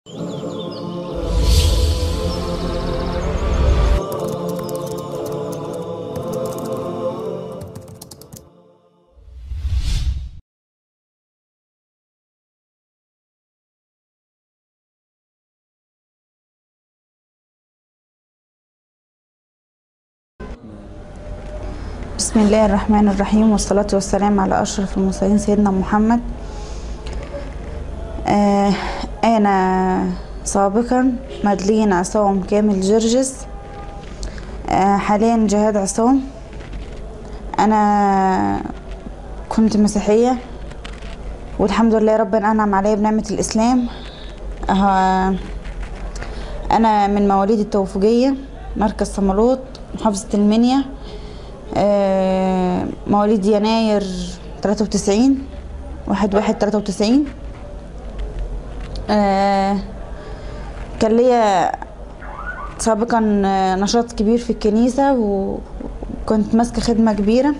بسم الله الرحمن الرحيم، والصلاة والسلام على أشرف المرسلين سيدنا محمد. أنا سابقا مدلين عصام كامل جرجس، حاليا جهاد عصام. أنا كنت مسيحية والحمد لله ربنا أنعم عليا بنعمة الإسلام. أنا من مواليد التوفيقية، مركز صمالوط، محافظة المنيا. مواليد يناير 93، 1/1/93. كان ليا سابقا نشاط كبير في الكنيسة، وكنت ماسكة خدمة كبيرة.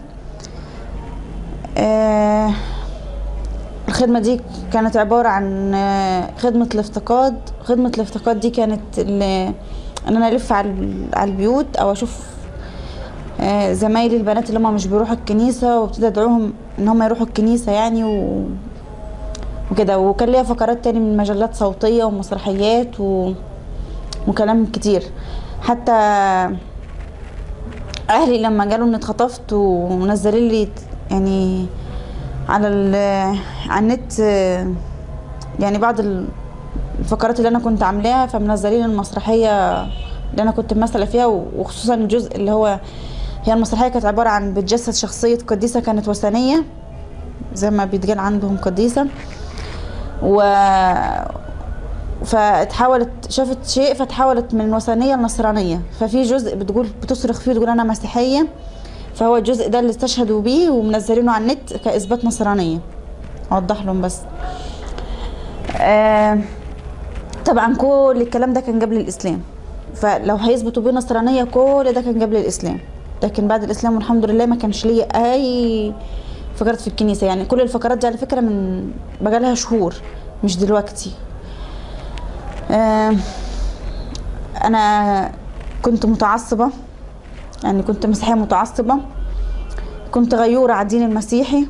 الخدمة دي كانت عبارة عن خدمة الافتقاد. خدمة الافتقاد دي كانت ان انا الف على البيوت، او اشوف زمايلي البنات اللي هم مش بيروحوا الكنيسة، وابتدي ادعوهم ان هم يروحوا الكنيسة يعني وكده. وكان ليا فقرات تاني من مجلات صوتية ومسرحيات وكلام كتير. حتى اهلي لما قالوا اني اتخطفت ونزلوا لي يعني على النت يعني بعض الفقرات اللي انا كنت عاملاها، فمنزلين المسرحية اللي انا كنت ممثلة فيها، وخصوصا الجزء اللي هي المسرحية كانت عبارة عن بتجسد شخصية قديسة كانت وثنية، زي ما بيتقال عندهم قديسة، فاتحولت، شافت شيء فتحولت من وثنية لنصرانية. ففي جزء بتصرخ فيه تقول أنا مسيحية، فهو الجزء ده اللي استشهدوا بيه ومنزلينه على النت كإثبات نصرانية. أوضح لهم بس. طبعا كل الكلام ده كان قبل الإسلام، فلو هيثبتوا بيه نصرانية كل ده كان قبل الإسلام. لكن بعد الإسلام والحمد لله ما كانش ليا أي فقرات في الكنيسة. يعني كل الفقرات دي على فكرة من بقالها شهور، مش دلوقتي. أنا كنت متعصبة، يعني كنت مسيحية متعصبة، كنت غيورة على الدين المسيحي.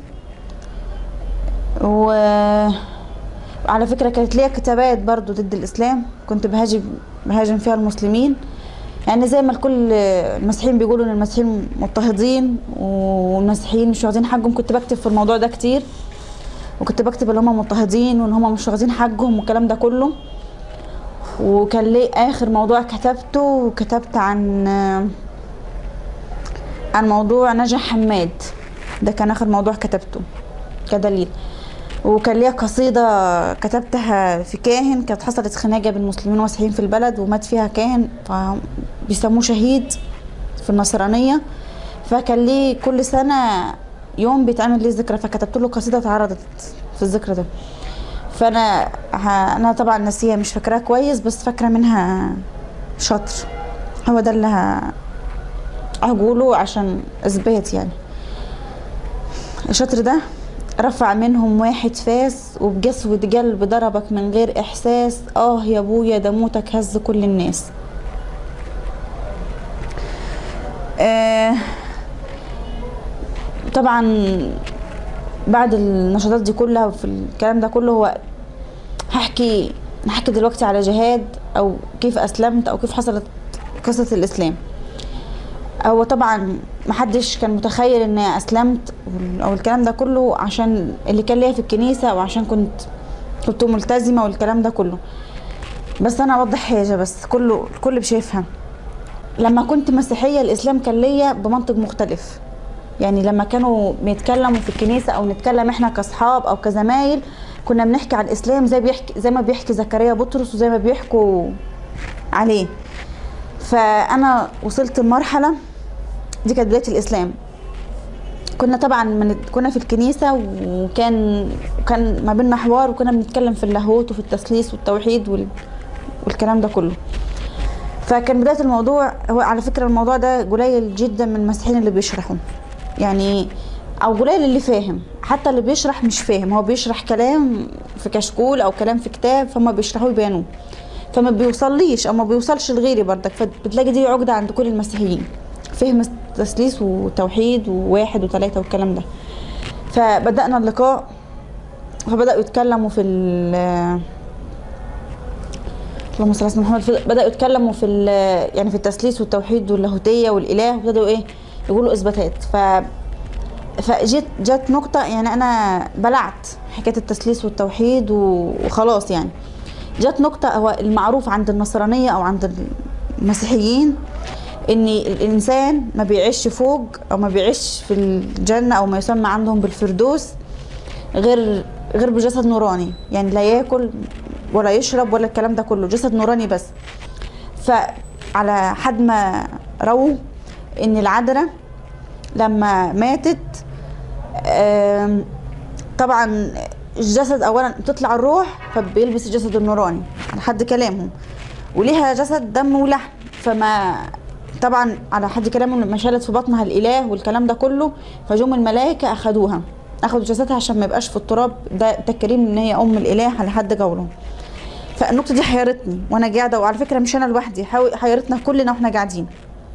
وعلى فكرة كانت ليا كتابات برضو ضد الإسلام، كنت بهاجم فيها المسلمين. يعني زي ما الكل المسيحيين بيقولوا ان المسيحيين مضطهدين والمسيحيين مش واخدين حقهم، كنت بكتب في الموضوع ده كتير، وكنت بكتب ان هم مضطهدين وان هم مش واخدين حقهم والكلام ده كله. وكان لي اخر موضوع كتبت عن موضوع نجا حماد، ده كان اخر موضوع كتبته كدليل. وكان ليا قصيدة كتبتها في كاهن، كانت حصلت خناقة بين المسلمين والمسيحيين في البلد ومات فيها كاهن، فبيسموه شهيد في النصرانية. فكان لي كل سنة يوم بيتعمل لي ذكرى، فكتبت له قصيدة اتعرضت في الذكرى ده. فأنا طبعا ناسية مش فاكراها كويس، بس فاكرة منها شطر، هو ده اللي هقوله عشان اثبات. يعني الشطر ده: رفع منهم واحد فاس، وبجسوة قلب ضربك من غير احساس، يا ابويا ده موتك هز كل الناس. طبعا بعد النشاطات دي كلها وفي الكلام ده كله، هو هحكي دلوقتي على جهاد، او كيف اسلمت، او كيف حصلت قصة الاسلام. هو طبعا محدش كان متخيل اني اسلمت او الكلام ده كله عشان اللي كان ليا في الكنيسة، او عشان كنت ملتزمة والكلام ده كله. بس انا اوضح حاجة بس الكل بشايفها. لما كنت مسيحية الاسلام كان ليا بمنطق مختلف. يعني لما كانوا بيتكلموا في الكنيسة او نتكلم احنا كاصحاب او كزمايل، كنا بنحكي عن الاسلام زي ما بيحكي زكريا بطرس وزي ما بيحكوا عليه. فانا وصلت لمرحلة دي كانت بداية الإسلام. كنا طبعا كنا في الكنيسة، وكان ما بيننا حوار، وكنا بنتكلم في اللاهوت وفي التثليث والتوحيد والكلام ده كله. فكان بداية الموضوع، هو على فكرة الموضوع ده قليل جدا من المسيحيين اللي بيشرحوا، يعني او قليل اللي فاهم، حتى اللي بيشرح مش فاهم. هو بيشرح كلام في كشكول او كلام في كتاب، فهم بيشرحوه يبينوه، فما بيوصليش او ما بيوصلش لغيري برضك. فبتلاقي دي عقده عند كل المسيحيين، فهم التثليث وتوحيد وواحد وثلاثه والكلام ده. فبدانا اللقاء، فبداوا يتكلموا في اللهم صل على سيدنا محمد، بداوا يتكلموا في يعني في التثليث والتوحيد واللاهوتيه والاله، وابتدوا ايه يقولوا اثباتات. جت نقطه، يعني انا بلعت حكايه التثليث والتوحيد وخلاص. يعني جت نقطه، هو المعروف عند النصرانيه او عند المسيحيين ان الانسان ما بيعيش فوق او ما بيعيش في الجنه او ما يسمى عندهم بالفردوس غير بجسد نوراني، يعني لا ياكل ولا يشرب ولا الكلام ده كله، جسد نوراني بس. فعلى حد ما رووا ان العذراء لما ماتت طبعا الجسد اولا بتطلع الروح فبيلبس الجسد النوراني على حد كلامهم، وليها جسد دم ولحم. فما طبعا على حد كلامهم لما شالت في بطنها الاله والكلام ده كله، فجم الملائكه اخدوا جسدها عشان ما يبقاش في التراب، ده تكريم ان هي ام الاله على حد قولهم. فالنقطه دي حيرتني وانا قاعده، وعلى فكره مش انا لوحدي، حيرتنا كلنا واحنا قاعدين.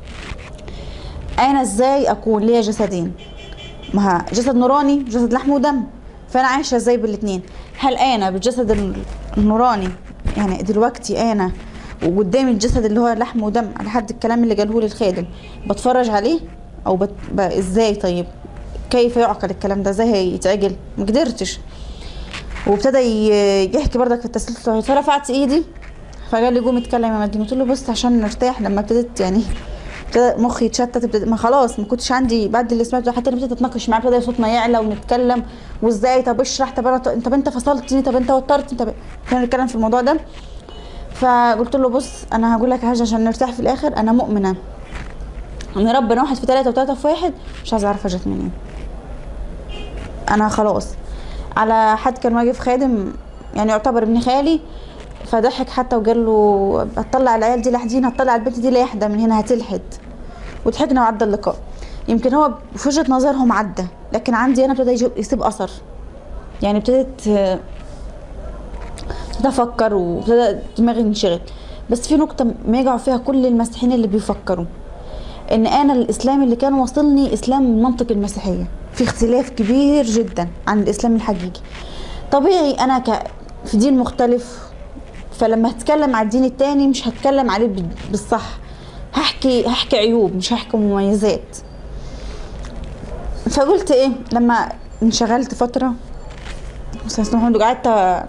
انا ازاي اكون ليا جسدين؟ ما جسد نوراني جسد لحم ودم، فانا عايشه ازاي بالاثنين؟ هل انا بالجسد النوراني يعني دلوقتي انا وقدامي الجسد اللي هو لحم ودم على حد الكلام اللي قاله لي الخادم بتفرج عليه او ازاي؟ طيب كيف يعقل الكلام ده؟ ازاي هيتعجل؟ ما قدرتش. وابتدى يحكي برضك في التسلسل، فرفعت ايدي فقال لي قوم اتكلم يا مدين. قلت له بص عشان نرتاح. لما ابتدت يعني ابتدى مخي يتشتت، ما خلاص ما كنتش عندي بعد اللي سمعته، حتى ابتديت اتناقش معاه، ابتدى صوتنا يعلى ونتكلم وازاي، طب اشرح، طب انت فصلتني، طب انت وترتني، طب كنا نتكلم في الموضوع ده. فقلت له بص انا هقول لك حاجه عشان نرتاح في الاخر، انا مؤمنه ان ربنا واحد في ثلاثه وثلاثه في واحد، مش عايزه اعرف جت منين. انا خلاص. على حد كان واقف خادم يعني يعتبر ابن خالي، فضحك حتى وقال له هتطلع العيال دي لحدين، هتطلع البنت دي لوحده من هنا هتلحد. وضحكنا وعدى اللقاء. يمكن هو في وجهه نظرهم عدى، لكن عندي انا ابتدى يسيب اثر. يعني ابتديت افكر وابتدى دماغي ينشغل. بس في نقطه ما يقعوا فيها كل المسيحيين اللي بيفكروا، ان انا الاسلام اللي كان واصلني اسلام من منطق المسيحيه، في اختلاف كبير جدا عن الاسلام الحقيقي. طبيعي انا في دين مختلف، فلما هتكلم على الدين التاني مش هتكلم عليه بالصح، هحكي عيوب مش هحكي مميزات. فقلت ايه لما انشغلت فتره قعدت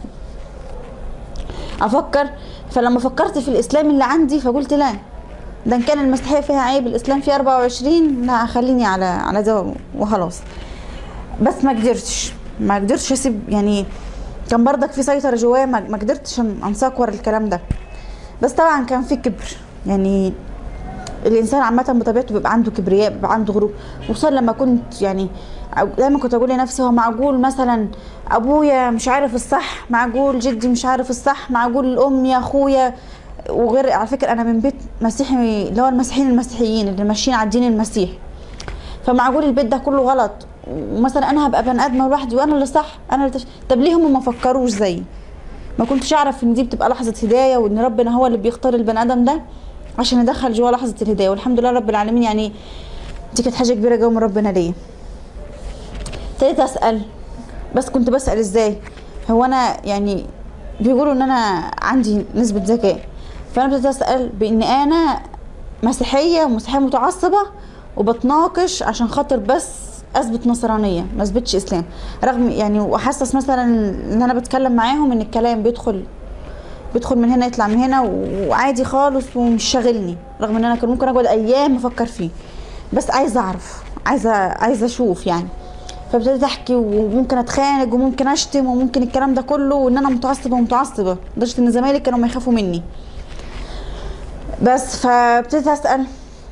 افكر. فلما فكرت في الاسلام اللي عندي فقلت لا، ده ان كان المسيحيه فيها عيب الاسلام فيه 24، لا خليني على ده وخلاص. بس ما قدرتش اسيب، يعني كان برضك في سيطره جوايا، ما قدرتش انساق ورا الكلام ده. بس طبعا كان في كبر، يعني الانسان عامه بطبيعته بيبقى عنده كبرياء، بيبقى عنده غرور. وصار لما كنت يعني دايما كنت اقول لنفسي هو معقول مثلا ابويا مش عارف الصح، معقول جدي مش عارف الصح، معقول امي اخويا وغير. على فكره انا من بيت مسيحي، اللي هو المسيحيين اللي ماشيين على الدين المسيحي، فمعقول البيت ده كله غلط، ومثلا انا هبقى بني ادمه لوحدي وانا اللي صح، انا اللي طب ليه هم ما فكروش زيي؟ ما كنتش اعرف ان دي بتبقى لحظه هدايه، وان ربنا هو اللي بيختار البني ادم ده عشان يدخل جوه لحظه الهدايه. والحمد لله رب العالمين، يعني دي كانت حاجه كبيره جوه من ربنا ليا. ابتديت اسال، بس كنت بسال ازاي؟ هو انا يعني بيقولوا ان انا عندي نسبه ذكاء، فانا ابتديت اسال بان انا مسيحيه متعصبه وبتناقش عشان خاطر بس اثبت نصرانيه، ما اثبتش اسلام. رغم يعني واحسس مثلا ان انا بتكلم معاهم ان الكلام بيدخل من هنا يطلع من هنا وعادي خالص ومش شاغلني، رغم ان انا كان ممكن اقعد ايام افكر فيه، بس عايزه اعرف، عايزه اشوف يعني. فابتديت احكي، وممكن اتخانق وممكن اشتم وممكن الكلام ده كله، وان انا متعصبه لدرجه ان زمايلي كانوا ما يخافوا مني. بس فابتديت اسال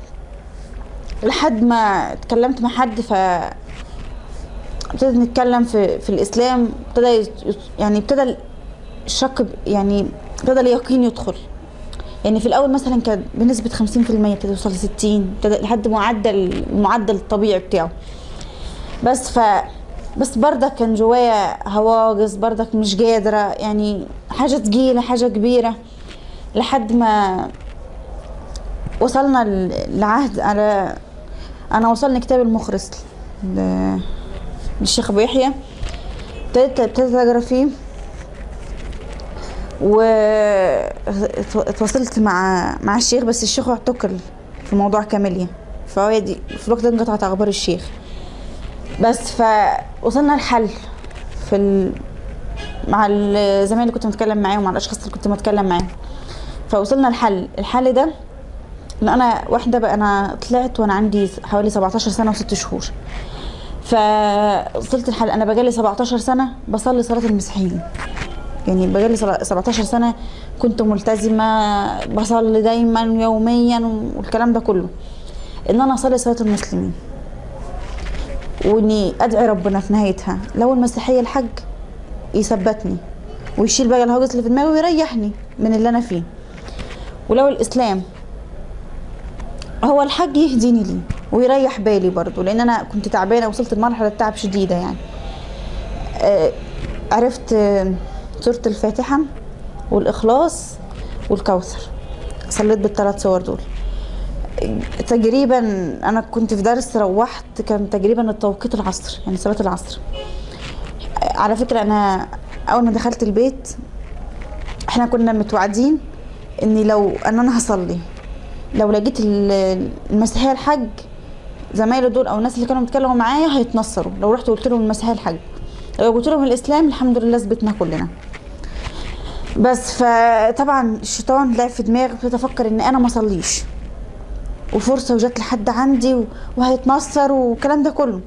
لحد ما اتكلمت مع حد، ابتديت نتكلم في الاسلام. ابتدى الشك، يعني ابتدى اليقين يدخل. يعني في الاول مثلا كان بنسبه 50%، ابتدى يوصل ل60، ابتدى لحد المعدل الطبيعي بتاعه. بس بس برضك كان جوايا هواجس، برضك مش قادرة، يعني حاجة تقيلة، حاجة كبيرة. لحد ما وصلنا لعهد على، انا وصلني كتاب المخرس للشيخ ابو يحيى، ابتديت اقرا فيه، واتواصلت مع الشيخ، بس الشيخ اعتقل في موضوع كاميليا، فهو دي في الوقت ده انقطعت اخبار الشيخ. بس فوصلنا الحل مع الزمايل اللي كنت بتكلم معاهم، ومع الاشخاص اللي كنت بتكلم معاهم، فوصلنا الحل ده. ان انا واحده بقى، انا طلعت وانا عندي حوالي 17 سنه و6 شهور، فوصلت الحل انا بقالي 17 سنه بصلي صلاه المسيحيين، يعني بقالي 17 سنه كنت ملتزمه بصلي دايما يوميا والكلام ده كله، ان انا اصلي صلاه المسلمين، واني ادعي ربنا في نهايتها لو المسيحيه الحج يثبتني ويشيل بقى الهوجس اللي في دماغي ويريحني من اللي انا فيه، ولو الاسلام هو الحج يهديني ليه ويريح بالي برضو، لان انا كنت تعبانه، وصلت لمرحله تعب شديده يعني. عرفت سوره الفاتحه والاخلاص والكوثر، صليت بالثلاث صور دول تقريبا. انا كنت في درس، روحت كان تقريبا التوقيت العصر، يعني صلاه العصر. على فكره انا اول ما دخلت البيت احنا كنا متوعدين اني لو انا هصلي، لو لقيت المسيحيه الحج زمايله دول او الناس اللي كانوا بيتكلموا معايا هيتنصروا لو رحت قلت لهم المسيحيه الحج، لو قلت لهم الاسلام الحمد لله ثبتنا كلنا. بس فطبعا الشيطان لعب في دماغي، ابتديت افكر ان انا ما اصليش وفرصه وجات لحد عندي وهيتنصر والكلام ده كله،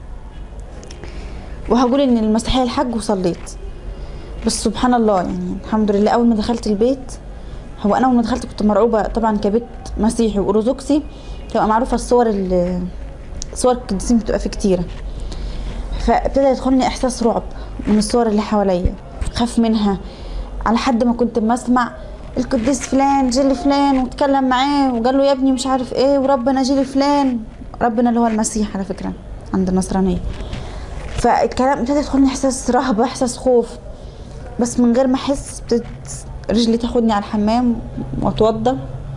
وهقول ان المسيحيه الحج وصليت. بس سبحان الله، يعني الحمد لله اول ما دخلت البيت، هو انا اول ما دخلت كنت مرعوبه طبعا كبيت مسيحي وارثوذكسي، تبقى معروفه صور القديسين بتبقى في كتيره، فابتدى يدخلني احساس رعب من الصور اللي حواليا، خاف منها، على حد ما كنت ما اسمع القديس فلان جيل فلان واتكلم معاه وقال له يا ابني مش عارف ايه، وربنا جيل فلان، ربنا اللي هو المسيح على فكره عند النصرانيه. فالكلام ابتدى يدخلني احساس رهبه، احساس خوف، بس من غير ما احس رجلي تاخدني على الحمام واتوضى.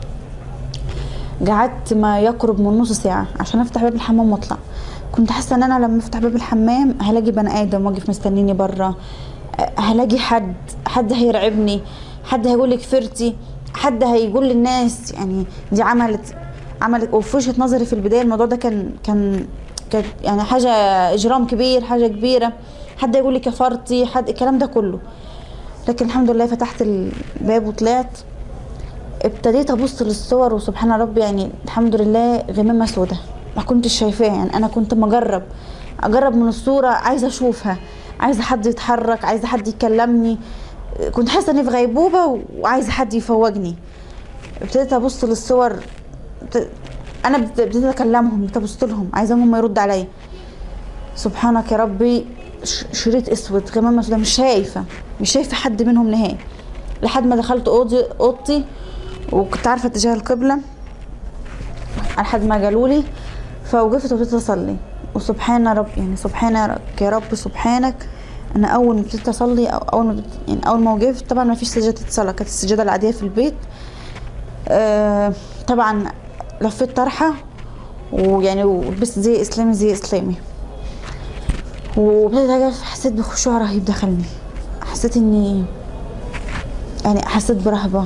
قعدت ما يقرب من نص ساعه عشان افتح باب الحمام واطلع. كنت حاسه ان انا لما افتح باب الحمام هلاقي بني ادم واقف مستنيني بره، هلاقي حد هيرعبني، حد هيقول لي كفرتي، حد هيقول للناس يعني دي عملت. وفي وجهه نظري في البدايه الموضوع ده كان يعني حاجه اجرام كبير، حاجه كبيره، حد يقول لي كفرتي، حد الكلام ده كله. لكن الحمد لله فتحت الباب وطلعت، ابتديت ابص للصور وسبحان ربي، يعني الحمد لله غمامه سودة ما كنتش شايفاها، يعني انا كنت اجرب من الصوره، عايزه اشوفها، عايزه حد يتحرك، عايزه حد يكلمني، كنت حاسه اني في غيبوبه وعايزه حد يفوقني. ابتديت ابص للصور، انا ابتديت اكلمهم، ابص لهم عايزاهم هم يردوا عليا. سبحانك يا ربي، شريط اسود، غمامه سودة، مش شايفه حد منهم نهائي، لحد ما دخلت اوضتي وكنت عارفه اتجاه القبله لحد ما قالوا لي، فوقفت وابتديت اصلي. وسبحان رب، يعني سبحانك يا رب، سبحانك. انا اول ما ابتديت اصلي او اول ما وقفت، طبعا ما فيش سجاده صلاه، كانت السجاده العاديه في البيت. طبعا لفيت طرحه ويعني ولبست زي اسلامي، وابتديت اقف، حسيت بخشوع رهيب دخلني، حسيت اني يعني حسيت برهبه،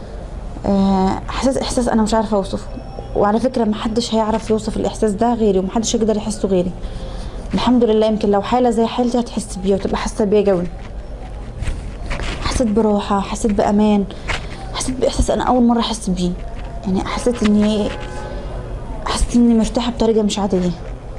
احساس انا مش عارفه اوصفه. وعلى فكره محدش هيعرف يوصف الاحساس ده غيري، ومحدش يقدر يحسه غيري. الحمد لله، يمكن لو حاله زي حالتي هتحس بيه وتبقى حاسه بيه قوي. حسيت براحه، حسيت بامان، حسيت باحساس انا اول مره احس بيه، يعني حسيت اني مرتاحه بطريقه مش عاديه.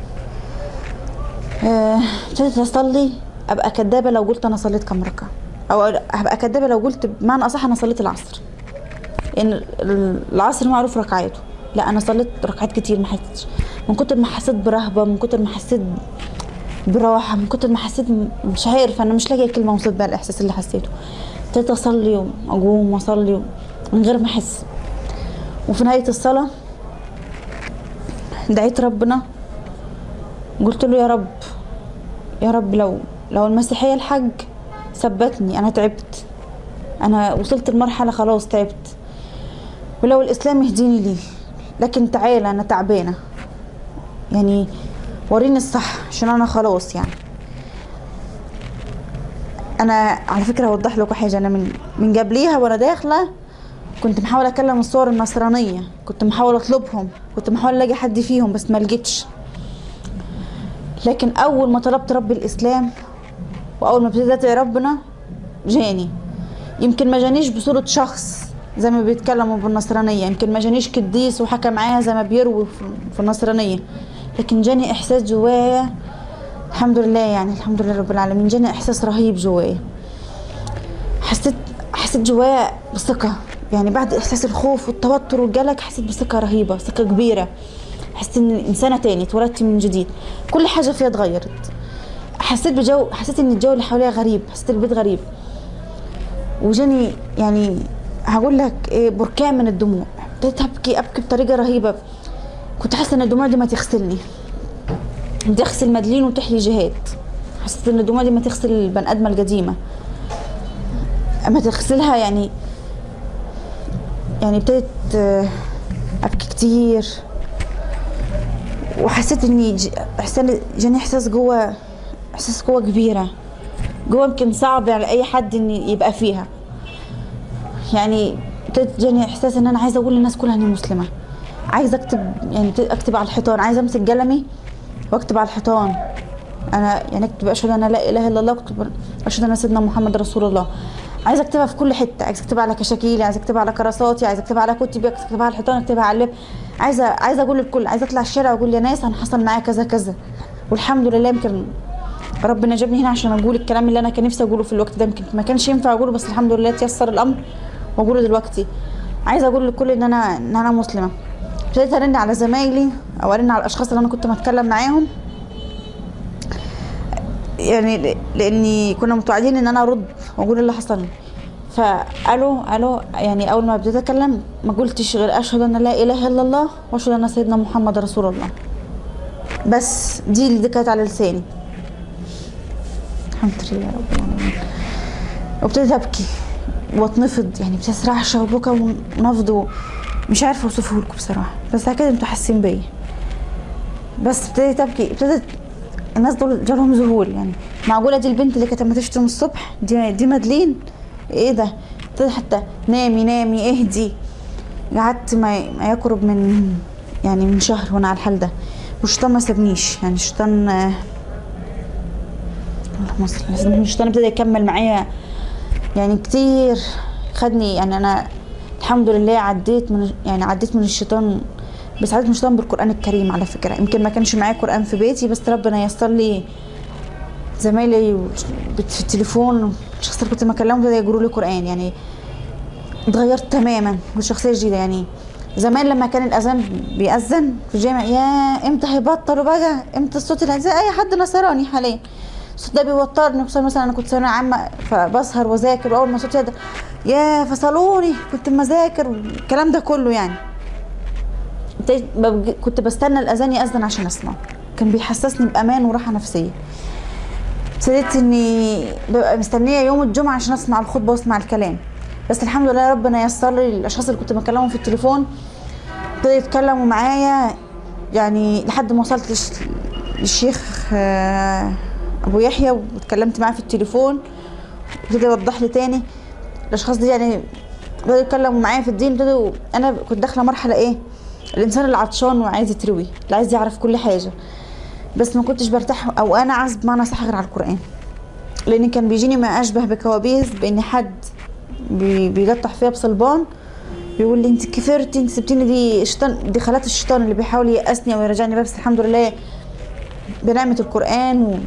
ابتديت اصلي، ابقى كدابه لو قلت انا صليت كام ركعه، او هبقى كدابه لو قلت بمعنى اصح انا صليت العصر، لان العصر معروف ركعاته، لا انا صليت ركعات كتير، ما حسيتش، من كتر ما حسيت برهبه، من كتر ما حسيت براحه، من كتر ما حسيت مش عارفه، انا مش لاقيه كلمه اوصف بها الاحساس اللي حسيته. ابتديت اصلي واقوم واصلي من غير ما احس. وفي نهايه الصلاه دعيت ربنا، قلت له يا رب يا رب لو المسيحيه الحج ثبتني، انا تعبت، انا وصلت لمرحله خلاص تعبت، ولو الاسلام يهديني ليه، لكن تعالى انا تعبانه يعني، وريني الصح عشان انا خلاص يعني. انا على فكره اوضح لكم حاجه، انا من قبليها وانا داخله كنت محاوله اكلم الصور النصرانيه، كنت محاوله اطلبهم، كنت محاوله الاقي حد فيهم بس ما لقيتش. لكن اول ما طلبت رب الاسلام واول ما ابتديت ادعي ربنا جاني. يمكن ما جانيش بصوره شخص زي ما بيتكلموا بالنصرانيه، يمكن ما جانيش قديس وحكى معايا زي ما بيروي في النصرانيه، لكن جاني احساس جوايا الحمد لله يعني، الحمد لله رب العالمين، جاني احساس رهيب جوايا. حسيت جوايا بثقه يعني، بعد احساس الخوف والتوتر والقلق حسيت بثقه رهيبه، ثقه كبيره، حسيت ان انسانه تاني، اتولدت من جديد، كل حاجه فيها اتغيرت. حسيت ان الجو اللي حواليا غريب، حسيت البيت غريب، وجاني يعني هقول لك ايه، بركان من الدموع. ابتديت ابكي بطريقه رهيبه، كنت حاسه ان الدموع دي ما تغسلني، تغسل مدلين وتحيي جهاد. حسيت ان الدموع دي ما تغسل البني ادمه القديمه، اما تغسلها يعني ابتديت ابكي كتير، وحسيت اني جاني احساس جوه كبيره جوه، يمكن صعب على اي حد ان يبقى فيها يعني. ابتديت جاني احساس ان انا عايزه اقول للناس كلها اني مسلمه، عايزه اكتب يعني، اكتب على الحيطان، عايزه امسك قلمي واكتب على الحيطان، انا يعني اكتب اشهد ان لا اله الا الله، اكتب اشهد ان سيدنا محمد رسول الله. عايزه اكتبها في كل حته، عايزه اكتبها على كشاكيلي، عايزه اكتبها على كراساتي، عايزه اكتبها على كتبي، عايزه اكتبها على الحيطان، اكتبها على اللب، عايزه اقول للكل، عايزه اطلع الشارع واقول يا ناس انا حصل معايا كذا كذا. والحمد لله يمكن ربنا جابني هنا عشان اقول الكلام اللي انا كان نفسي اقوله في الوقت ده، يمكن ما كانش ينفع اقوله بس الحمد لله تيسر الامر واقوله دلوقتي. عايزه اقول للكل ان انا مسلمه. ابتديت ارن على زمايلي او ارن على الاشخاص اللي انا كنت بتكلم معاهم يعني، لاني كنا متوعدين ان انا ارد واقول اللي حصل لي. فقالوا يعني اول ما بديت اتكلم ما قلتش غير اشهد ان لا اله الا الله واشهد ان سيدنا محمد رسول الله، بس دي اللي كانت على لساني. الحمد لله رب العالمين. وابتديت ابكي واتنفض يعني، ابتديت رعشه وبكى ونفض، مش عارفه اوصفه لكم بصراحه، بس اكيد انتوا حاسين بيا. بس ابتديت ابكي، الناس دول جالهم ذهول يعني، معقوله دي البنت اللي كانت لما تشتم الصبح دي مدلين؟ ايه ده؟ ابتديت حتى نامي اهدي. قعدت ما يقرب من شهر وانا على الحال ده، والشيطان ما سابنيش يعني. الشيطان اللهم صل على سيدنا، الشيطان ابتدى يكمل معايا يعني كتير، خدني يعني. انا الحمد لله عديت من الشيطان، بس عديت من الشيطان بالقران الكريم على فكره. يمكن ما كانش معايا قران في بيتي، بس ربنا ييسر لي زمايلي في التليفون، الشخص اللي كنت بكلمهم ابتدى يقولوا لي قران يعني. اتغيرت تماما وشخصيه جديده يعني. زمان لما كان الاذان بيأذن في الجامع، يا امتى هيبطلوا بقى، امتى الصوت اللي زي اي حد نصراني حاليا الصوت ده بيوترني، خصوصا مثلا انا كنت ثانويه عامه فبسهر واذاكر، واول ما صوت يهدى يا فصلوني كنت مذاكر والكلام ده كله يعني. كنت بستنى الاذان يأذن عشان اسمعه، كان بيحسسني بامان وراحه نفسيه. ابتديت اني ببقى مستنيه يوم الجمعه عشان اسمع الخطبه واسمع الكلام. بس الحمد لله ربنا ييسر لي الاشخاص اللي كنت بكلمهم في التليفون ابتدوا يتكلموا معايا يعني، لحد ما وصلت للشيخ ابو يحيى واتكلمت معاه في التليفون، ابتدى يوضح لي تاني. الاشخاص دي يعني بدأوا يتكلموا معايا في الدين. انا كنت داخله مرحله ايه، الانسان اللي عطشان وعايز يتروي، اللي عايز يعرف كل حاجه، بس ما كنتش برتاح او انا عايز بمعنى صح غير على القران، لان كان بيجيني ما اشبه بكوابيس، بان حد بيقطع فيها بصلبان بيقول لي انت كفرتي، انت سبتيني، دي شيطان، دي خلات الشيطان اللي بيحاول ييأسني او يرجعني. بس الحمد لله بنعمه القران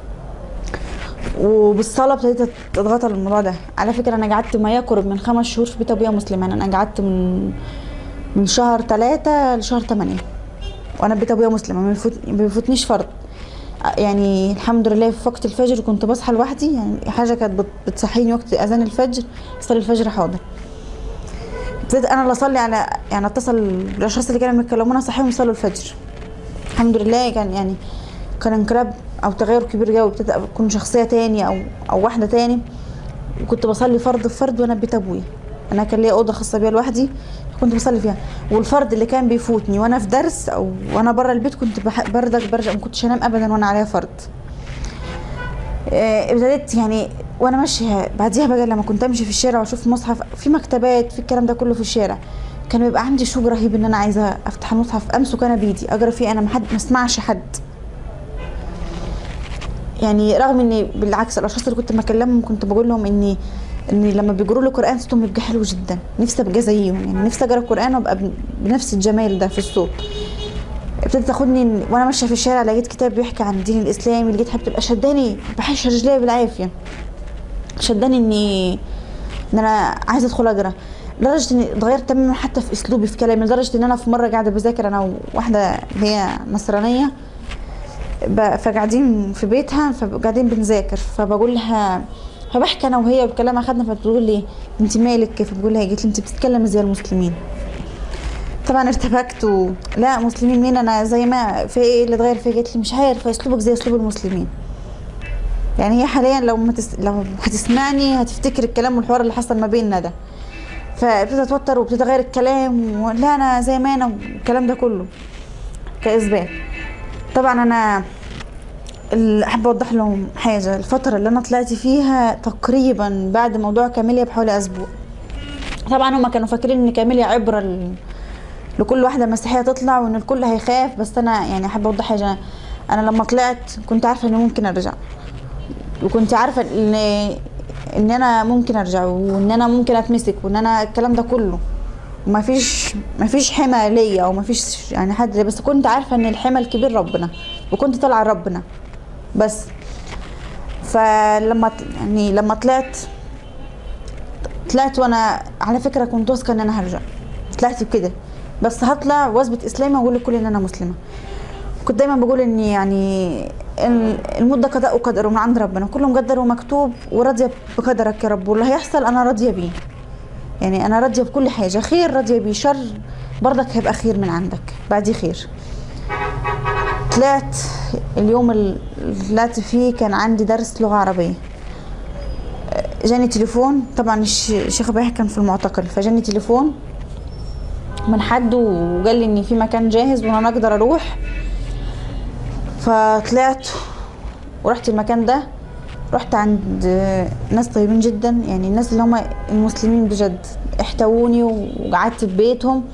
وبالصلاه ابتديت اتغطى الموضوع ده. على فكره انا قعدت ما يقرب من 5 شهور في بيت ابويا مسلم، انا قعدت من شهر 3 لشهر 8 وانا بيت ابويا مسلم، ما بيفوتنيش فرض يعني. الحمد لله في وقت الفجر كنت بصحى لوحدي يعني، حاجه كانت بتصحيني وقت اذان الفجر، اصلي الفجر حاضر. ابتديت انا اللي اصلي على يعني، اتصل بالاشخاص اللي كانوا بيكلمونا صحيهم يصلوا الفجر. الحمد لله كان انقلاب او تغير كبير قوي، ابتديت اكون شخصيه تاني او واحده تاني. وكنت بصلي فرض بفرض وانا بيت ابويا. انا كان ليا اوضه خاصه بيا لوحدي كنت بصلي فيها، والفرض اللي كان بيفوتني وانا في درس او وانا بره البيت كنت بردك برجع، ما كنتش انام ابدا وانا عليا فرض. ابتديت يعني وانا ماشيه بعديها بقى لما كنت امشي في الشارع واشوف مصحف في مكتبات في الكلام ده كله في الشارع، كان بيبقى عندي شوق رهيب ان انا عايزه افتح المصحف امسك انا بايدي اقرا فيه، انا ما اسمعش حد. يعني رغم اني بالعكس الاشخاص اللي كنت بكلمهم كنت بقول لهم اني لما بيقروا لي قران صوتهم بيبقى حلو جدا، نفسي ابقى زيهم، يعني نفسي اقرا القران وابقى بنفس الجمال ده في الصوت. ابتدت تاخدني وانا ماشيه في الشارع لقيت كتاب بيحكي عن الدين الاسلامي، لقيت حاجه بتبقى شداني بحش رجلي بالعافيه، شداني ان انا عايزه ادخل اقرا، لدرجه اني اتغيرت تماما حتى في اسلوبي في كلامي، لدرجه ان انا في مره قاعده بذاكر انا وواحده هي نصرانيه فقاعدين في بيتها فقاعدين بنذاكر، فبقول لها فبحكي انا وهي بكلام اخدنا، فبتقول لي انت مالك كيف؟ بقول لها قالت لي انت بتتكلمي زي المسلمين. طبعا ارتبكت لا مسلمين مين، انا زي ما في ايه اللي اتغير فيا؟ قالت لي مش عارفه اسلوبك زي اسلوب المسلمين. يعني هي حاليا لو هتسمعني هتفتكر الكلام والحوار اللي حصل ما بيننا ده، فابتدت اتوتر وابتدى اغير الكلام لا انا زي ما انا والكلام ده كله كاثبات. طبعا انا اللي احب اوضح لهم حاجه، الفتره اللي انا طلعت فيها تقريبا بعد موضوع كاميليا بحوالي اسبوع، طبعا هما كانوا فاكرين ان كاميليا عبره لكل واحده مسيحيه تطلع وان الكل هيخاف، بس انا يعني احب اوضح حاجه، انا لما طلعت كنت عارفه اني ممكن ارجع، وكنت عارفه ان انا ممكن ارجع وان انا ممكن اتمسك وان انا الكلام ده كله، ما فيش حمى ليا او ما فيش يعني حد، بس كنت عارفه ان الحمى الكبير ربنا وكنت طالعه ربنا بس. فلما يعني لما طلعت وانا على فكره كنت واثقه ان انا هرجع، طلعت بكده بس هطلع واثبت اسلامي واقول لكل ان انا مسلمه. كنت دايما بقول ان يعني الموت ده قضاء وقدر من عند ربنا، كله مقدر ومكتوب وراضيه بقدرك يا رب، واللي هيحصل انا راضيه بيه، يعني انا راضيه بكل حاجه، خير راضيه بيه، شر برضك هيبقى خير من عندك بعديه خير. طلعت اليوم اللي طلعت فيه كان عندي درس لغه عربيه، جاني تليفون، طبعا الشيخ ابراهيم كان في المعتقل، فجاني تليفون من حد وقال لي ان في مكان جاهز وانا اقدر اروح. فطلعت ورحت المكان ده، رحت عند ناس طيبين جدا، يعني الناس اللي هم المسلمين بجد احتووني وقعدت في بيتهم.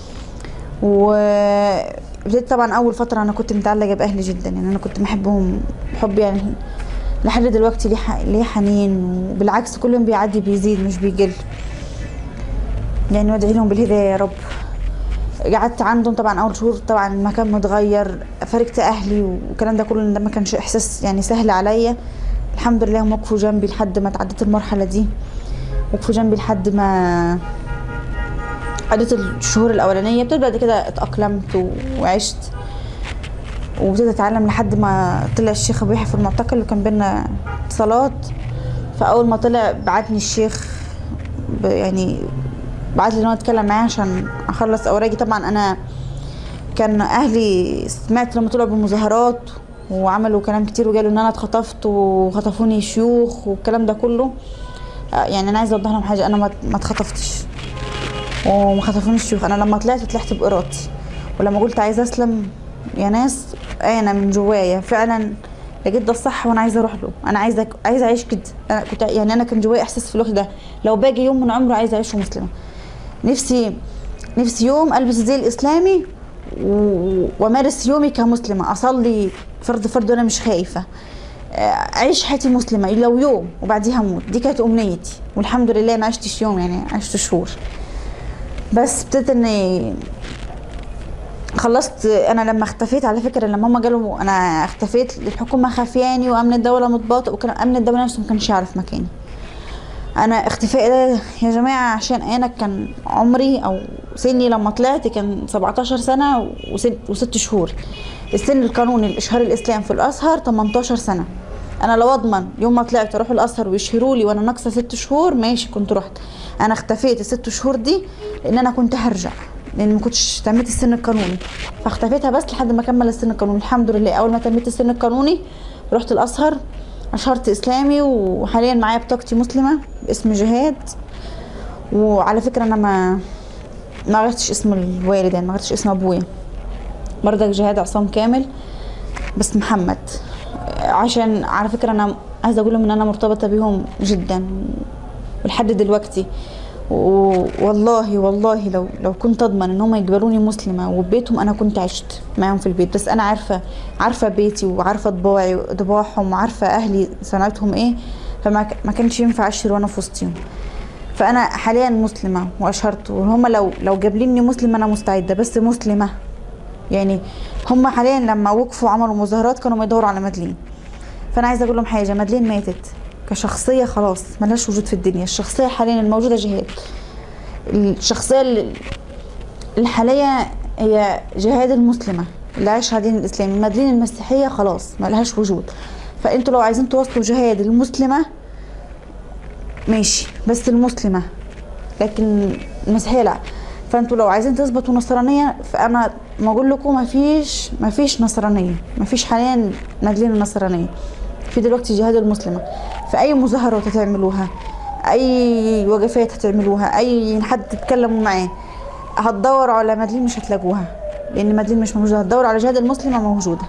وبدأت طبعا اول فتره انا كنت متعلقه باهلي جدا، يعني انا كنت بحبهم حب يعني لحد دلوقتي ليه حنين، وبالعكس كل يوم بيعدي بيزيد مش بيقل، يعني وادعي لهم بالهدايه يا رب. قعدت عندهم طبعا اول شهور، طبعا المكان متغير، فارقت اهلي والكلام ده كله، ده ما كانش احساس يعني سهل عليا. الحمد لله هم وقفوا جنبي لحد ما تعديت المرحله دي، وقفوا جنبي لحد ما عدت الشهور الاولانيه، ابتديت بعد كده اتاقلمت وعشت وابتديت اتعلم لحد ما طلع الشيخ ابو يحيى في المعتقل وكان بينا اتصالات. فاول ما طلع بعتني الشيخ يعني بعت لي ان هو اتكلم معايا عشان اخلص اوراقي. طبعا انا كان اهلي سمعت لما طلعوا بالمظاهرات وعملوا كلام كتير وقالوا ان انا اتخطفت وخطفوني شيوخ والكلام ده كله، يعني انا عايزه اوضح لهم حاجه، انا ما اتخطفتش وما خطفونيش شيوخ، انا لما طلعت بارادتي، ولما قلت عايزه اسلم يا ناس انا من جوايا فعلا لقيت ده الصح وانا عايزه اروح له، انا عايزه اعيش كده. انا كنت يعني انا كان جوايا احساس في الوقت ده لو باجي يوم من عمري عايزه اعيشه مسلمه، نفسي يوم البس الزي الاسلامي وامارس يومي كمسلمه، اصلي فرض وانا مش خايفه، اعيش حياتي مسلمه لو يوم وبعديها اموت، دي كانت امنيتي. والحمد لله ما عشتش يوم، يعني عشت شهور. بس ابتديت اني خلصت. انا لما اختفيت على فكره لما هم قالوا انا اختفيت الحكومه خافياني وامن الدوله متباطئ وكان امن الدوله نفسه ما كانش يعرف مكاني. انا اختفائي ده يا جماعه عشان انا كان عمري او سني لما طلعت كان 17 سنه و6 شهور، السن القانوني لاشهار الاسلام في الازهر 18 سنه. انا لو اضمن يوم ما طلعت اروح الازهر ويشهروا لي وانا ناقصه 6 شهور ماشي كنت رحت. انا اختفيت ال6 شهور دي لان انا كنت هرجع، لان ما كنتش تميت السن القانوني، فاختفيتها بس لحد ما اكمل السن القانوني. الحمد لله اول ما تميت السن القانوني رحت الازهر، اشهرت اسلامي، وحاليا معايا بطاقتي مسلمه باسم جهاد. وعلى فكره انا ما غيرتش اسم الوالد، يعني ما غيرتش اسم ابويا، برضك جهاد عصام كامل بس محمد. عشان على فكره انا عايزه اقول لهم ان انا مرتبطه بيهم جدا ولحد دلوقتي. والله والله لو كنت اضمن ان هم يقبلوني مسلمه وبيتهم انا كنت عشت معاهم في البيت. بس انا عارفه بيتي وعارفه طباعهم وعارفه اهلي صنعتهم ايه، فما كانش ينفع اشر وانا في وسطهم. فانا حاليا مسلمه واشهرت، وهم لو جابليني مسلمه انا مستعده، بس مسلمه. يعني هم حاليا لما وقفوا عملوا مظاهرات كانوا بيدوروا على مدلين. فانا عايزه اقول لهم حاجه، مدلين ماتت كشخصيه، خلاص ملهاش وجود في الدنيا. الشخصيه حاليا الموجوده جهاد، الشخصيه الحاليه هي جهاد المسلمه اللي عايشه دين الاسلام. مدلين المسيحيه خلاص ملهاش وجود. فانتوا لو عايزين توصلوا جهاد المسلمه ماشي، بس المسلمه، لكن المسيحيه لا. فانتوا لو عايزين تثبتوا نصرانيه، فانا ما اقول لكم مفيش نصرانيه، مفيش حاليا مدلين النصرانيه. في دلوقتي جهاد المسلمه. في اي مظاهرات هتعملوها، اي وقفات هتعملوها، اي حد تتكلموا معاه، هتدوروا على مدلين مش هتلاقوها، لان مدلين مش موجوده. هتدوروا على جهاد المسلمه موجوده.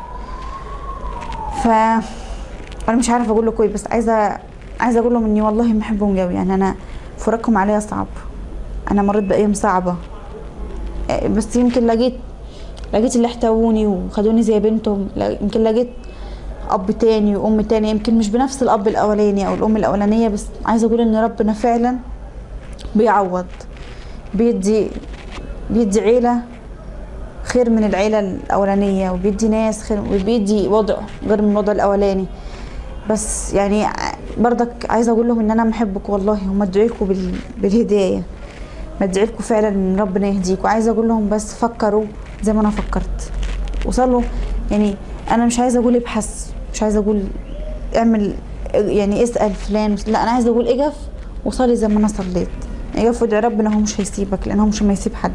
انا مش عارفه اقول لكم ايه، بس عايزه اقول لهم اني والله بحبهم قوي. يعني انا فراقهم عليا صعب، انا مريت بايام صعبه، بس يمكن لقيت اللي احتووني وخدوني زي بنتهم. يمكن لقيت اب تاني وام تاني، يمكن مش بنفس الاب الاولاني او الام الاولانيه، بس عايزه اقول ان ربنا فعلا بيعوض، بيدي عيله خير من العيله الاولانيه، وبيدي ناس خير، وبيدي وضع غير من الوضع الاولاني. بس يعني برضك عايزه اقول لهم ان انا بحبك والله، وما ادعي لكم بالهدايه، ما ادعي لكم فعلا ان ربنا يهديكم. عايزه اقول لهم بس فكروا زي ما انا فكرت، وصلوا. يعني انا مش عايزه اقول ابحث، مش عايزه اقول اعمل، يعني اسال فلان، لا انا عايزه اقول اقف وصلي زي ما انا صليت. اقف وادعي ربنا، هو مش هيسيبك، لان هو مش ما يسيب حد.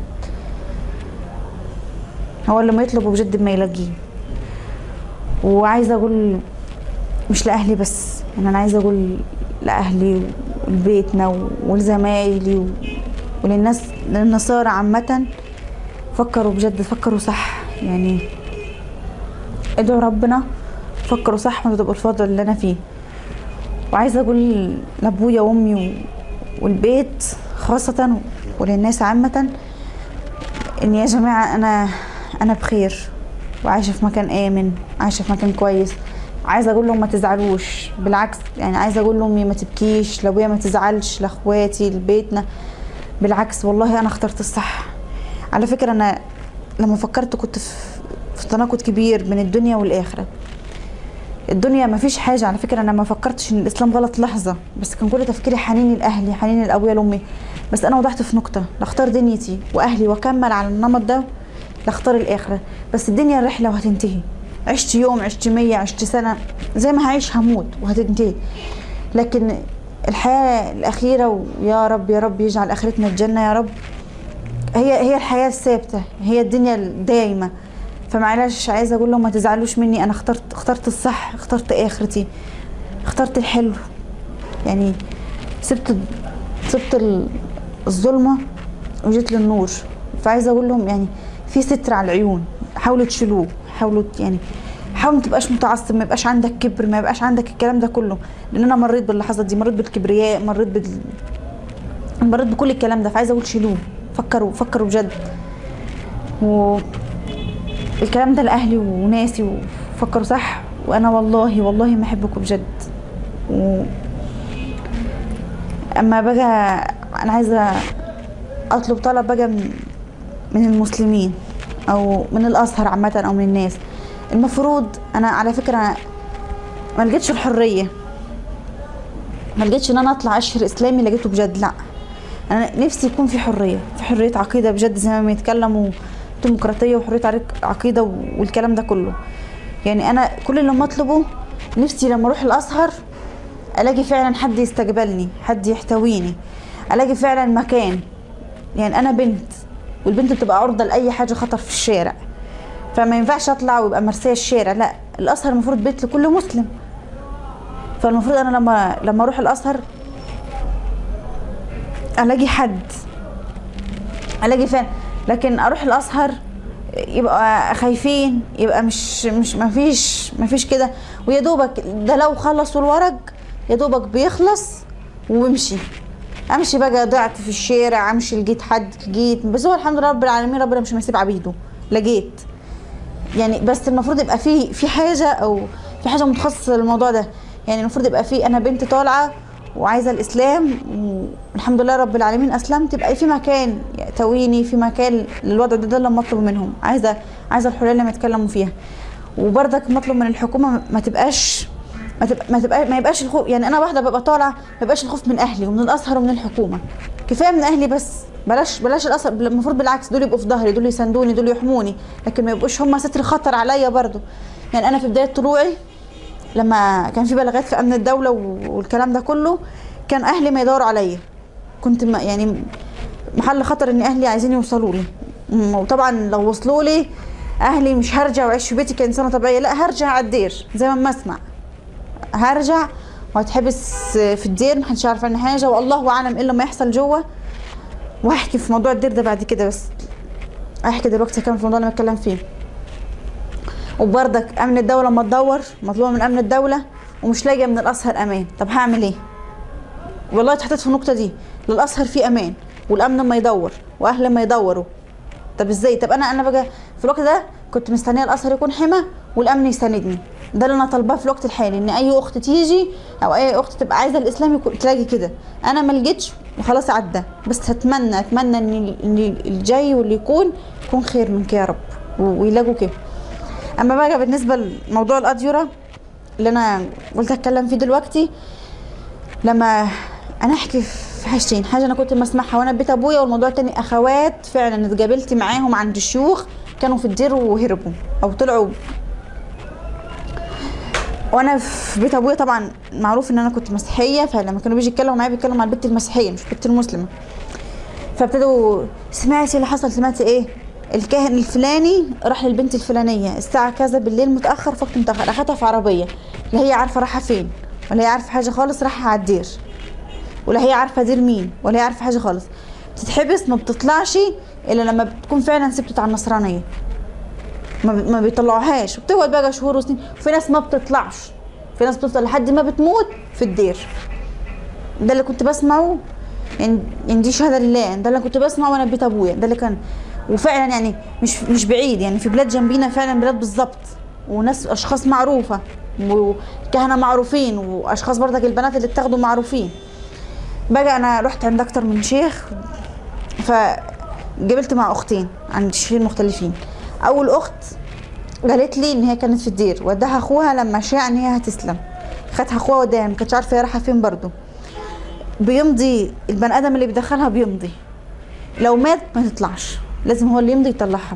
هو اللي ما يطلبه بجد ما يلاقيه. وعايزه اقول مش لاهلي بس، يعني انا عايزه اقول لاهلي ولبيتنا ولزمايلي وللناس، للنصارى عامه، فكروا بجد، فكروا صح. يعني ادعوا ربنا، فكروا صح، ما تبقوا الفضل اللي انا فيه. وعايزه اقول لابويا وامي والبيت خاصه وللناس عامه، ان يا جماعه انا بخير، وعايشه في مكان امن، عايشه في مكان كويس. عايزه اقول لهم ما تزعلوش، بالعكس. يعني عايزه اقول لامي ما تبكيش، لابويا ما تزعلش، لاخواتي، لبيتنا، بالعكس والله انا اخترت الصح. على فكره انا لما فكرت كنت في تناقض كبير بين الدنيا والاخره. الدنيا ما فيش حاجه، على فكره انا ما فكرتش ان الاسلام غلط لحظه، بس كان كل تفكيري حنيني لاهلي، حنيني لابويا لامي. بس انا وضحت في نقطه، لا اختار دنيتي واهلي واكمل على النمط ده، لا اختار الاخره. بس الدنيا رحله وهتنتهي، عشت يوم، عشت 100، عشت سنه، زي ما هعيش هموت وهتنتهي. لكن الحياه الاخيره، ويا رب يا رب يجعل اخرتنا الجنه يا رب، هي الحياه الثابته، هي الدنيا الدايمه. فمعلش عايزه اقول لهم ما تزعلوش مني، انا اخترت الصح، اخترت اخرتي، اخترت الحلو. يعني سبت الظلمه وجيت للنور. فعايزه اقول لهم يعني في ستر على العيون، حاولوا تشيلوه، حاولوا ما تبقاش متعصب، ما يبقاش عندك كبر، ما يبقاش عندك الكلام ده كله. لان انا مريت باللحظات دي، مريت بالكبرياء، مريت بكل الكلام ده. فعايزه اقول شيلوه، فكروا بجد. والكلام ده لاهلي وناسي، وفكروا صح. وانا والله والله ما احبكم بجد. اما بقى انا عايزه اطلب طلب بقى من المسلمين او من الازهر عامه او من الناس. المفروض انا على فكره ما لقيتش الحريه، ما لقيتش ان انا اطلع اشهر اسلامي، لقيته بجد. لا انا نفسي يكون في حريه عقيده بجد، زي ما بيتكلموا ديمقراطيه وحريه عقيده والكلام ده كله. يعني انا كل اللي مطلبه، نفسي لما اروح الازهر الاقي فعلا حد يستقبلني، حد يحتويني، الاقي فعلا مكان. يعني انا بنت، والبنت بتبقى عرضه لاي حاجه خطر في الشارع. فما ينفعش اطلع ويبقى مرسيه الشارع، لا الازهر المفروض بيت لكل مسلم. فالمفروض انا لما اروح الازهر الاقي حد، الاقي فين. لكن اروح الازهر يبقى خايفين، يبقى مش ما فيش كده، ويا دوبك ده لو خلصوا الورق يا دوبك بيخلص وامشي بقى، ضعت في الشارع، امشي لقيت حد، لقيت، بس هو الحمد لله رب العالمين ربنا مش هيسيب عبيده، لقيت يعني. بس المفروض يبقى في حاجه، او في حاجه متخصصه للموضوع ده. يعني المفروض يبقى انا بنت طالعه وعايزه الاسلام، والحمد لله رب العالمين اسلمت، يبقى في مكان يأتويني، في مكان للوضع ده لما اطلب منهم. عايزه الحريه اللي ما يتكلموا فيها. وبرضك مطلب من الحكومه ما يبقاش الخوف. يعني انا واحده ببقى طالعه، ما يبقاش الخوف من اهلي ومن الازهر ومن الحكومه، كفايه من اهلي بس. بلاش الازهر، المفروض بالعكس دول يبقوا في ظهري، دول يساندوني، دول يحموني، لكن ما يبقوش هم ستر خطر عليا برضو. يعني انا في بدايه طلوعي لما كان في بلاغات في امن الدوله والكلام ده كله، كان اهلي ما يدوروا عليا، كنت يعني محل خطر ان اهلي عايزين يوصلوا لي. وطبعا لو وصلوا لي اهلي مش هرجع واعيش في بيتي كانسانه طبيعيه، لا هرجع على الدير زي ما اسمع، هرجع وهتحبس في الدير، محدش عارف عني حاجه، والله اعلم ايه اللي ما يحصل جوه. وهحكي في موضوع الدير ده بعد كده، بس احكي دلوقتي كمان في الموضوع اللي بتكلم فيه. وبرضك امن الدوله لما تدور، مطلوبه من امن الدوله ومش لاقيه من الازهر امان، طب هعمل ايه؟ والله اتحطيت في النقطه دي، للازهر في امان والامن ما يدور واهل ما يدوروا، طب ازاي؟ طب انا بقى في الوقت ده كنت مستنيه الازهر يكون حمى والامن يساندني. ده اللي انا طالباه في الوقت الحالي، ان اي اخت تيجي او اي اخت تبقى عايزه الاسلام يكون تلاقي كده. انا ما لقيتش وخلاص عدى، بس اتمنى ان الجاي واللي يكون خير من كده يا رب ويلاقوا كده. اما بقى بالنسبه لموضوع الاديره اللي انا قلت اتكلم فيه دلوقتي، لما انا احكي في حاجتين، حاجه انا كنت بسمعها وانا بيت ابويا، والموضوع التاني اخوات فعلا اتقابلت معاهم عند الشيوخ كانوا في الدير وهربوا او طلعوا. وانا في بيت ابويا طبعا معروف ان انا كنت مسيحيه، فلما كانوا بيجي يتكلموا معايا بيتكلموا عن البنت المسيحيه مش البنت المسلمه. فابتدوا سمعتي اللي حصل؟ سمعتي ايه؟ الكاهن الفلاني راح للبنت الفلانيه الساعه كذا بالليل متاخر، في وقت متاخر، اخدها في عربيه، لا هي عارفه رايحه فين ولا هي عارفه حاجه خالص، رايحه على الدير، ولا هي عارفه دير مين، ولا هي عارفه حاجه خالص. بتتحبس، ما بتطلعش الا لما بتكون فعلا ثبتت على النصرانيه، ما بيطلعوهاش، وبتقعد بقى شهور وسنين. وفي ناس ما بتطلعش، في ناس بتفضل لحد ما بتموت في الدير. ده اللي كنت بسمعه، يعني دي شهاده لله، ده اللي كنت بسمعه وانا في بيت ابويا، ده اللي كان. وفعلا يعني مش بعيد، يعني في بلاد جنبينا فعلا، بلاد بالظبط، وناس اشخاص معروفه وكهنه معروفين، واشخاص برضك البنات اللي اتاخدوا معروفين. بقى انا رحت عند اكتر من شيخ، فقابلت مع اختين عند شيخين مختلفين. اول اخت قالت لي ان هي كانت في الدير، وداها اخوها لما شاع ان هي هتسلم، خدها اخوها وداها، ما كانتش عارفه هي رايحه فين. برضو بيمضي البني ادم اللي بيدخلها، بيمضي لو مات ما تطلعش، لازم هو اللي يمضي يطلعها.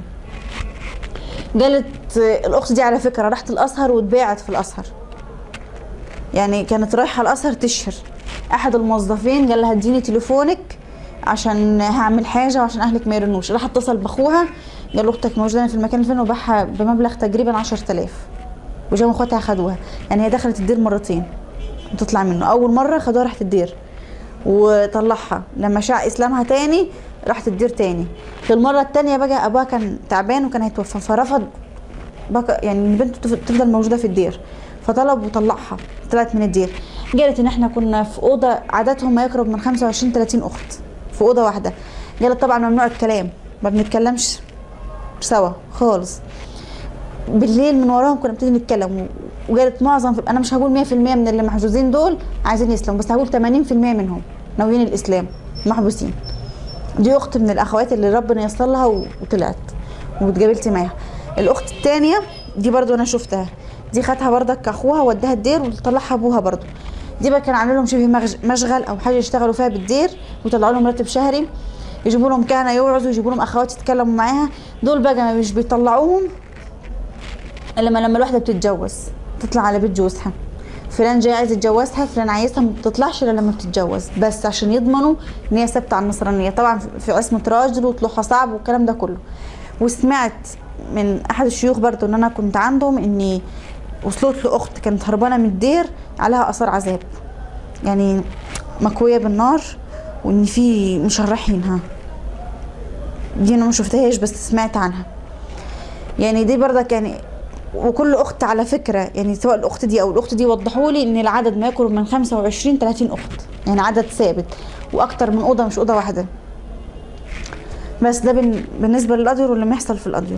قالت الاخت دي على فكره راحت الازهر واتباعت في الازهر، يعني كانت رايحه الازهر تشهر. احد الموظفين قال لها اديني تليفونك عشان هعمل حاجه وعشان اهلك ما يرنوش. راح اتصل باخوها قال له اختك موجوده في المكان الفلاني، وباعها بمبلغ تقريبا 10000، وجابوا اخواتها خدوها. يعني هي دخلت الدير مرتين وتطلع منه، اول مره خدوها راحت الدير وطلعها، لما شاع اسلامها تاني راحت الدير تاني. في المره التانيه بقى ابوها كان تعبان وكان هيتوفى، فرفض بقى يعني البنت تفضل موجوده في الدير، فطلب وطلعها، طلعت من الدير. قالت ان احنا كنا في اوضه عددهم ما يقرب من 25 30 اخت في اوضه واحده. قالت طبعا ممنوع الكلام، ما بنتكلمش سوا خالص، بالليل من وراهم كنا بنبتدي نتكلم. وقالت معظم، انا مش هقول 100% من اللي محجوزين دول عايزين يسلموا، بس هقول 80% منهم ناويين الاسلام محبوسين. دي اخت من الاخوات اللي ربنا ييسر لها وطلعت واتقابلت معاها. الاخت الثانيه دي برضو انا شفتها، دي خدها برضك اخوها وداها الدير وطلعها ابوها برضو. دي بقى كان عامل لهم شبه مشغل او حاجه يشتغلوا فيها بالدير، ويطلعوا لهم راتب شهري، يجيبوا لهم كهنه يوعظوا، يجيبوا لهم اخوات يتكلموا معاها. دول بقى مش بيطلعوهم الا لما الواحده بتتجوز، تطلع على بيت جوزها، فلان جاي عايز يتجوزها، فلان عايزها، ما بتطلعش الا لما بتتجوز، بس عشان يضمنوا ان هي ثابته على النصرانيه. طبعا في عصمه راجل وطلوعها صعب والكلام ده كله. وسمعت من احد الشيوخ برضو ان انا كنت عندهم اني وصلت لاخت كانت هربانه من الدير عليها اثار عذاب، يعني مكويه بالنار وان في مشرحينها. دي انا ما شفتهاش بس سمعت عنها. يعني دي برضك يعني، وكل اخت على فكره يعني سواء الاخت دي او الاخت دي وضحوا لي ان العدد ما يقرب من 25 30 اخت، يعني عدد ثابت واكتر من اوضه مش اوضه واحده. بس ده بالنسبه للاديور واللي بيحصل في الاديور.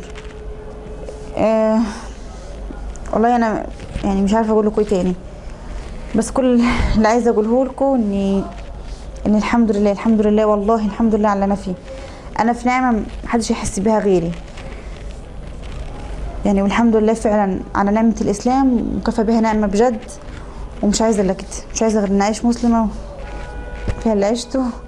والله انا يعني مش عارفه اقول لكم ايه تاني، بس كل اللي عايزه اقوله لكم ان الحمد لله الحمد لله والله الحمد لله على اللي انا فيه. انا في نعمه محدش يحس بيها غيري يعني، والحمد لله فعلا على نعمه الاسلام وكفى بها نعمه بجد. ومش عايزه الا كده، مش عايزه غير ان اعيش مسلمه فيها اللي عشته.